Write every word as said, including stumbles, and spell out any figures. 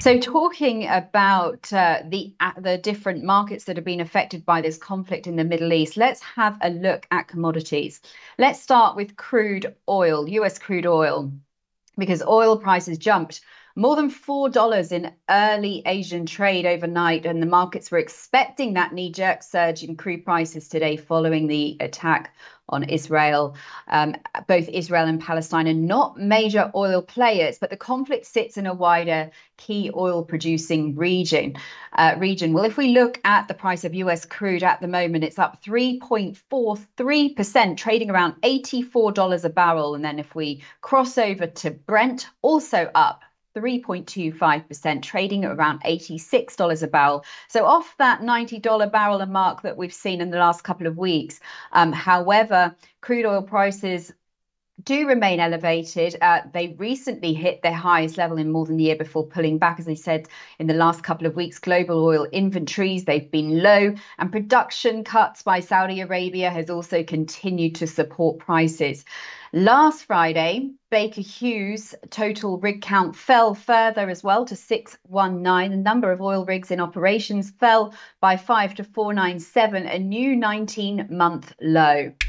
So talking about uh, the uh, the different markets that have been affected by this conflict in the Middle East, let's have a look at commodities. Let's start with crude oil, U S crude oil, because oil prices jumped more than four dollars in early Asian trade overnight, and the markets were expecting that knee-jerk surge in crude prices today following the attack on Israel. Um, both Israel and Palestine are not major oil players, but the conflict sits in a wider key oil-producing region. Uh, region. Well, if we look at the price of U S crude at the moment, it's up three point four three percent, trading around eighty-four dollars a barrel. And then if we cross over to Brent, also up three point two five percent, trading at around eighty-six dollars a barrel. So off that ninety dollar barrel mark that we've seen in the last couple of weeks. Um, however, crude oil prices do remain elevated. Uh, they recently hit their highest level in more than a year before pulling back. As I said, in the last couple of weeks, global oil inventories, they've been low, and production cuts by Saudi Arabia has also continued to support prices. Last Friday, Baker Hughes total rig count fell further as well to six nineteen. The number of oil rigs in operations fell by five to four ninety-seven, a new nineteen month low.